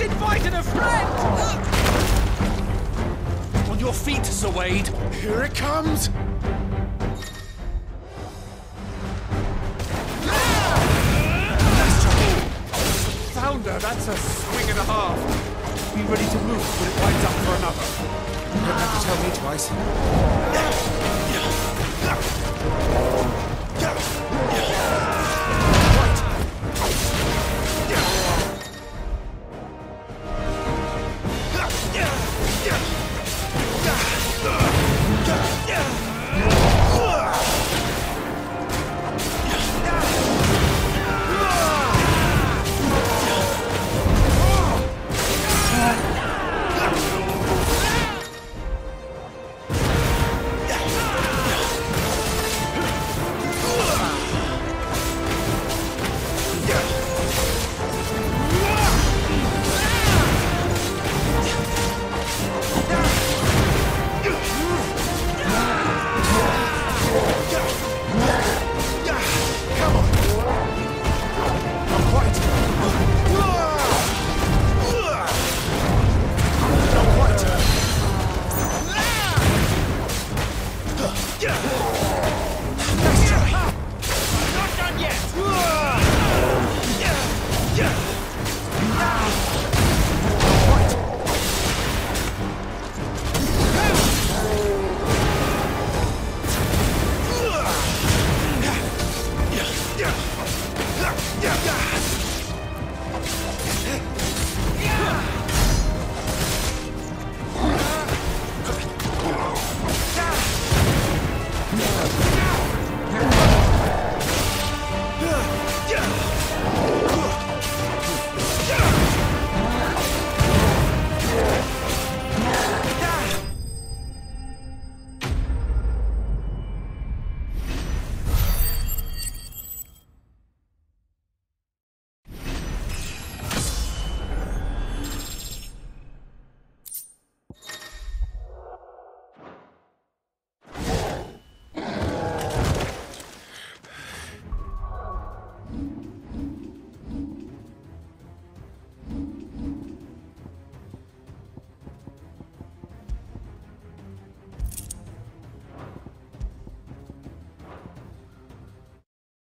He's invited a friend! On your feet, Sir Wade. Here it comes! Founder, that's a swing and a half. Be ready to move when it winds up for another. You don't have to tell me twice. Not done yet!